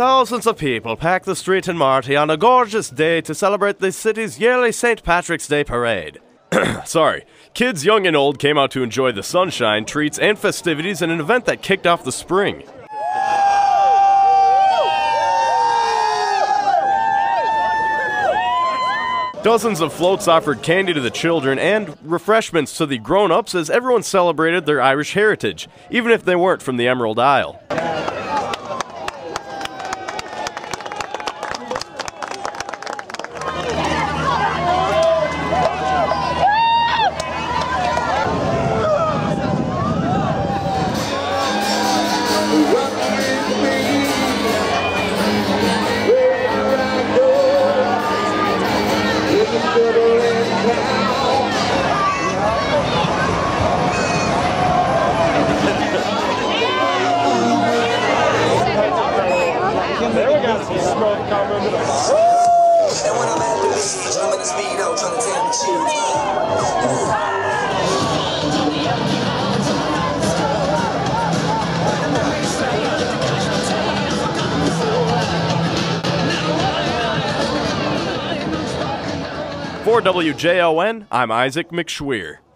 Thousands of people pack the street in Marty on a gorgeous day to celebrate the city's yearly St. Patrick's Day parade. Sorry. Kids young and old came out to enjoy the sunshine, treats, and festivities in an event that kicked off the spring. Dozens of floats offered candy to the children and refreshments to the grown-ups as everyone celebrated their Irish heritage, even if they weren't from the Emerald Isle. And when I'm at the beach, I'm in the speedo trying to tell the truth. 4 WJON, I'm Isaac McSchweer.